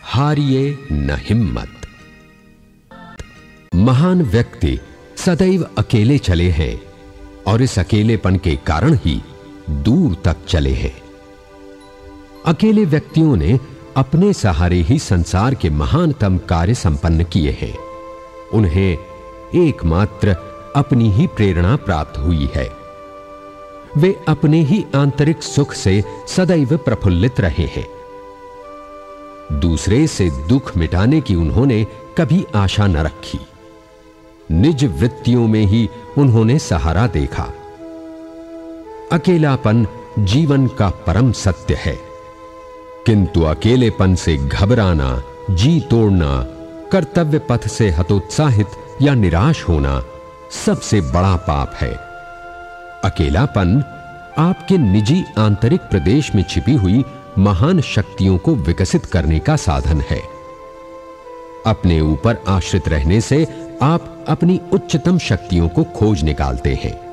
हारिए न हिम्मत। महान व्यक्ति सदैव अकेले चले हैं और इस अकेलेपन के कारण ही दूर तक चले हैं। अकेले व्यक्तियों ने अपने सहारे ही संसार के महानतम कार्य संपन्न किए हैं। उन्हें एकमात्र अपनी ही प्रेरणा प्राप्त हुई है। वे अपने ही आंतरिक सुख से सदैव प्रफुल्लित रहे हैं। दूसरे से दुख मिटाने की उन्होंने कभी आशा न रखी। निज वृत्तियों में ही उन्होंने सहारा देखा। अकेलापन जीवन का परम सत्य है, किंतु अकेलेपन से घबराना, जी तोड़ना, कर्तव्य पथ से हतोत्साहित या निराश होना सबसे बड़ा पाप है। अकेलापन आपके निजी आंतरिक प्रदेश में छिपी हुई महान शक्तियों को विकसित करने का साधन है। अपने ऊपर आश्रित रहने से आप अपनी उच्चतम शक्तियों को खोज निकालते हैं।